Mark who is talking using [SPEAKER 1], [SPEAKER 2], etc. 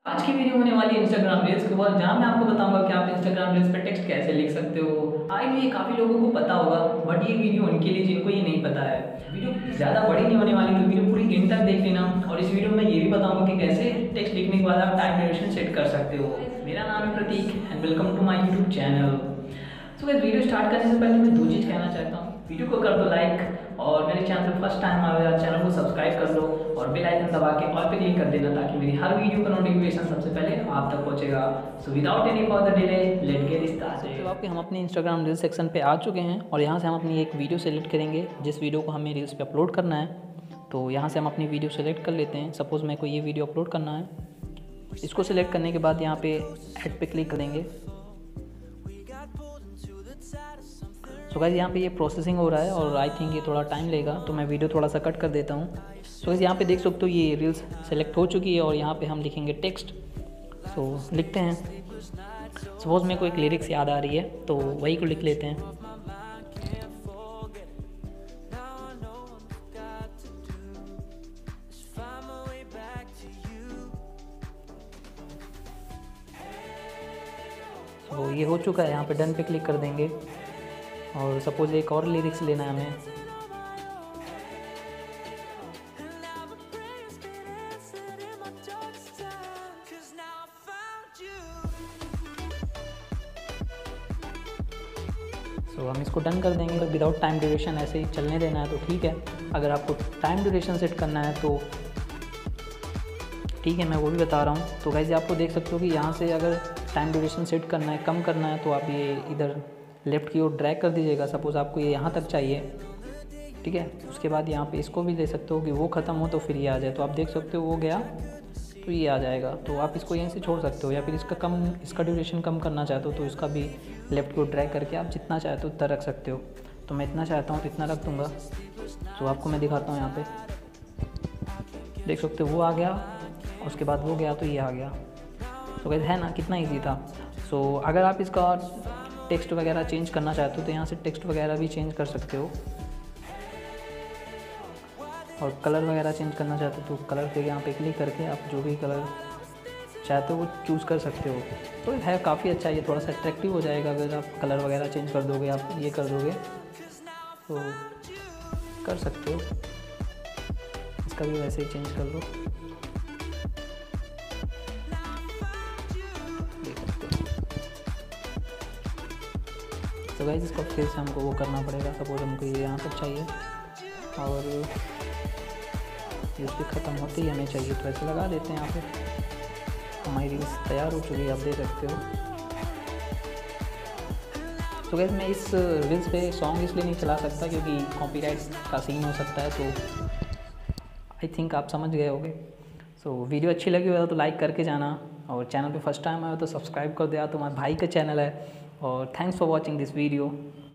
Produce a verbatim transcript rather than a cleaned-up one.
[SPEAKER 1] आज की वीडियो होने वाली है इंस्टाग्राम रील्स के ऊपर, जहाँ मैं आपको बताऊंगा कि आप इंस्टाग्राम रील्स पे टेक्स्ट कैसे लिख सकते हो। आई नो ये काफ़ी लोगों को पता होगा, बट ये वीडियो उनके लिए जिनको ये नहीं पता है। वीडियो ज़्यादा बड़ी नहीं होने वाली, तो वीडियो पूरी एंड तक देख लेना। और इस वीडियो में ये भी बताऊंगा कि कैसे टेक्स्ट लिखने के बाद आप टाइम ड्यूरेशन सेट कर सकते हो। मेरा नाम है Prateek and welcome to my YouTube channel. So guys, video start करने से पहले मैं दो चीज़ कहना चाहता हूँ। वीडियो को कर दो लाइक, और मेरे चैनल पर फर्स्ट टाइम आए हो चैनल को सब्सक्राइब कर लो और बेल आइकन दबा के ऑल पे क्लिक कर देना, ताकि मेरी हर वीडियो का नोटिफिकेशन सबसे पहले आप तक पहुंचेगा। So without any further delay let get started. तो आपके हम अपने इंस्टाग्राम रील्स सेक्शन पे आ चुके हैं, और यहाँ से हम अपनी एक वीडियो सेलेक्ट करेंगे जिस वीडियो को हमें रील्स पे अपलोड करना है। तो यहाँ से हम अपनी वीडियो सेलेक्ट कर लेते हैं। सपोज़ मेरे को ये वीडियो अपलोड करना है। इसको सिलेक्ट करने के बाद यहाँ पे ऐड पे क्लिक करेंगे। सो गाइस, यहाँ पे ये प्रोसेसिंग हो रहा है और आई थिंक ये थोड़ा टाइम लेगा, तो मैं वीडियो थोड़ा सा कट कर देता हूँ। सो गाइस, यहाँ पे देख सकते हो ये रील्स सेलेक्ट हो चुकी है, और यहाँ पे हम लिखेंगे टेक्स्ट। सो लिखते हैं। सपोज मेरे को एक लिरिक्स याद आ रही है, तो वही को लिख लेते हैं। तो ये हो चुका है, यहाँ पे डन पे क्लिक कर देंगे। और सपोज एक और लिरिक्स लेना है हमें। तो हम इसको डन कर देंगे। तो विदाउट टाइम ड्यूरेशन ऐसे ही चलने देना है तो ठीक है। अगर आपको टाइम ड्यूरेशन सेट करना है तो ठीक है, मैं वो भी बता रहा हूँ। तो गाइस, आपको देख सकते हो कि यहाँ से अगर टाइम ड्यूरेशन सेट करना है, कम करना है, तो आप ये इधर लेफ़्ट की ओर ड्रैग कर दीजिएगा। सपोज़ आपको ये यहाँ तक चाहिए, ठीक है। उसके बाद यहाँ पे इसको भी दे सकते हो कि वो ख़त्म हो तो फिर ये आ जाए। तो आप देख सकते हो वो गया तो ये आ जाएगा। तो आप इसको यहीं से छोड़ सकते हो, या फिर इसका कम इसका ड्यूरेशन कम करना चाहते हो तो इसका भी लेफ़्ट को ड्रैग करके आप जितना चाहते हो उतना रख सकते हो। तो मैं इतना चाहता हूँ तो इतना रख दूँगा। तो आपको मैं दिखाता हूँ, यहाँ पे देख सकते हो वो आ गया, उसके बाद वो गया तो ये आ गया। तो गाइस, है ना कितना ईजी था। सो अगर आप इसका टेक्स्ट वगैरह चेंज करना चाहते हो तो यहाँ से टेक्स्ट वगैरह भी चेंज कर सकते हो, और कलर वगैरह चेंज करना चाहते हो तो कलर पे यहाँ पे क्लिक करके आप जो भी कलर चाहते हो वो चूज़ कर सकते हो। तो है काफ़ी अच्छा, ये थोड़ा सा अट्रैक्टिव हो जाएगा अगर आप कलर वगैरह चेंज कर दोगे, आप ये कर दोगे तो कर सकते हो। इसका भी वैसे ही चेंज कर लो, देख सकते हो। तो गाइस, इसको फिर से हमको वो करना पड़ेगा। सपोज हमको ये यहाँ तक चाहिए और ये उसकी ख़त्म होते ही हमें चाहिए, तो ऐसे लगा देते हैं। यहाँ पे हमारी रील्स तैयार हो चुकी है, आप देख सकते हो। तो गाइस, मैं इस रील्स पे सॉन्ग इसलिए नहीं चला सकता क्योंकि कॉपीराइट का सीन हो सकता है। तो आई थिंक आप समझ गए होंगे। सो वीडियो अच्छी लगी हो तो लाइक करके जाना, और चैनल पे फर्स्ट टाइम आया तो सब्सक्राइब कर दिया। तो हमारे भाई का चैनल है। और thanks for watching this video.